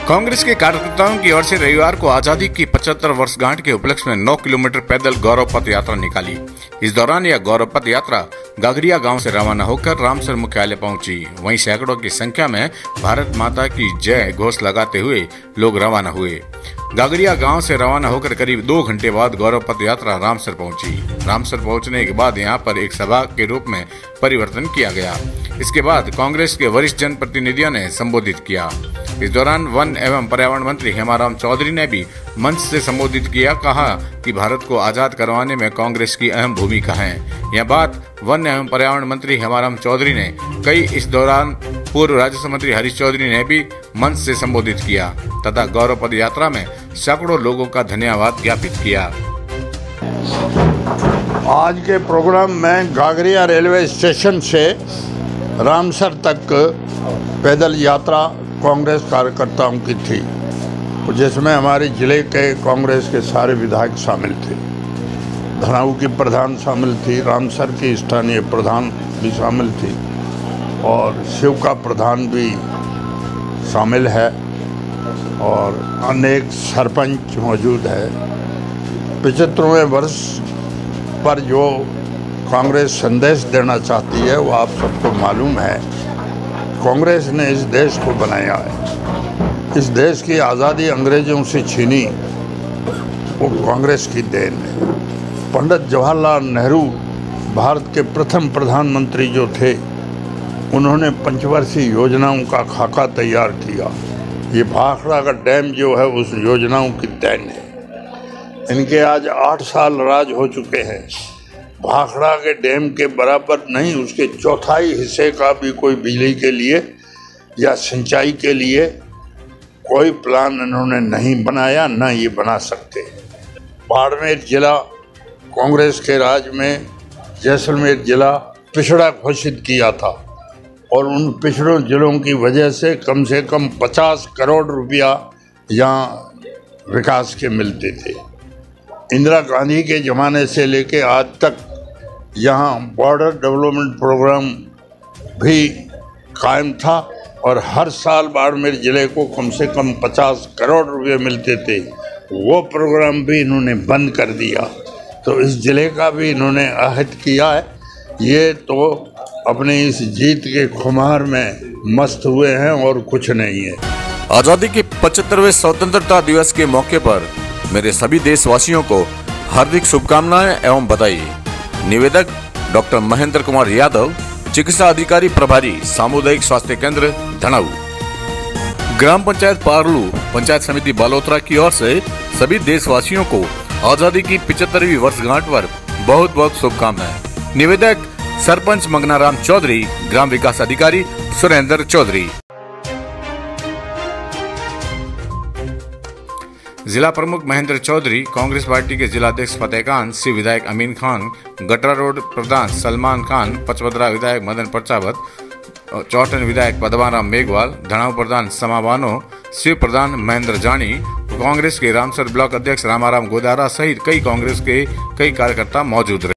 कांग्रेस के कार्यकर्ताओं की ओर से रविवार को आजादी की 75 वर्षगांठ के उपलक्ष्य में 9 किलोमीटर पैदल गौरव पथ यात्रा निकाली। इस दौरान यह गौरव पथ यात्रा गागरिया गांव से रवाना होकर रामसर मुख्यालय पहुंची। वहीं सैकड़ों की संख्या में भारत माता की जय घोष लगाते हुए लोग रवाना हुए। गागरिया गांव से रवाना होकर करीब 2 घंटे बाद गौरव पथ यात्रा रामसर पहुंची। रामसर पहुंचने के बाद यहां पर एक सभा के रूप में परिवर्तन किया गया। इसके बाद कांग्रेस के वरिष्ठ जनप्रतिनिधियों ने संबोधित किया। इस दौरान वन एवं पर्यावरण मंत्री हेमाराम चौधरी ने भी मंच से संबोधित किया। कहा कि भारत को आजाद करवाने में कांग्रेस की अहम भूमिका है। यह बात वन एवं पर्यावरण मंत्री हेमाराम चौधरी ने कही। इस दौरान पूर्व राजस्व मंत्री हरीश चौधरी ने भी मंच से संबोधित किया तथा गौरव पद यात्रा में सैकड़ों लोगों का धन्यवाद ज्ञापित किया। आज के प्रोग्राम में गागरिया रेलवे स्टेशन से रामसर तक पैदल यात्रा कांग्रेस कार्यकर्ताओं की थी, जिसमें हमारे जिले के कांग्रेस के सारे विधायक शामिल थे। धनाऊ की प्रधान शामिल थी, रामसर की स्थानीय प्रधान भी शामिल थी और शिव का प्रधान भी शामिल है और अनेक सरपंच मौजूद है। 75वें वर्ष पर जो कांग्रेस संदेश देना चाहती है वो आप सबको मालूम है। कांग्रेस ने इस देश को बनाया है। इस देश की आज़ादी अंग्रेजों से छीनी वो कांग्रेस की देन है। पंडित जवाहरलाल नेहरू भारत के प्रथम प्रधानमंत्री जो थे, उन्होंने पंचवर्षीय योजनाओं का खाका तैयार किया। ये भाखड़ा का डैम जो है उस योजनाओं की देन है। इनके आज 8 साल राज हो चुके हैं। भाखड़ा के डैम के बराबर नहीं, उसके चौथाई हिस्से का भी कोई बिजली के लिए या सिंचाई के लिए कोई प्लान इन्होंने नहीं बनाया, न ये बना सकते। बाड़मेर जिला कांग्रेस के राज में जैसलमेर जिला पिछड़ा घोषित किया था और उन पिछड़ों जिलों की वजह से कम 50 करोड़ रुपया यहाँ विकास के मिलते थे। इंदिरा गांधी के ज़माने से लेके आज तक यहाँ बॉर्डर डेवलपमेंट प्रोग्राम भी कायम था और हर साल बाड़मेर ज़िले को कम से कम 50 करोड़ रुपए मिलते थे। वो प्रोग्राम भी इन्होंने बंद कर दिया। तो इस ज़िले का भी इन्होंने आहत किया है। ये तो अपने इस जीत के खुमार में मस्त हुए हैं और कुछ नहीं है। आजादी के 75वें स्वतंत्रता दिवस के मौके पर मेरे सभी देशवासियों को हार्दिक शुभकामनाएं एवं बधाई। निवेदक डॉक्टर महेंद्र कुमार यादव, चिकित्सा अधिकारी प्रभारी, सामुदायिक स्वास्थ्य केंद्र धनाऊ। ग्राम पंचायत पारलू, पंचायत समिति बालोतरा की ओर से सभी देशवासियों को आजादी की 75वीं वर्षगांठ पर बहुत बहुत शुभकामनाएं। निवेदक सरपंच मंगनाराम चौधरी, ग्राम विकास अधिकारी सुरेंद्र चौधरी। जिला प्रमुख महेंद्र चौधरी, कांग्रेस पार्टी के जिलाध्यक्ष फतेह खान, शिव विधायक अमीन खान, गटरा रोड प्रधान सलमान खान, पचपदरा विधायक मदन प्रचावत, चौटन विधायक पद्माराम मेघवाल, धनाऊ प्रधान समा बानो, शिव प्रधान महेंद्र जानी, कांग्रेस के रामसर ब्लॉक अध्यक्ष रामाराम गोदारा सहित कई कांग्रेस के कई कार्यकर्ता मौजूद रहे।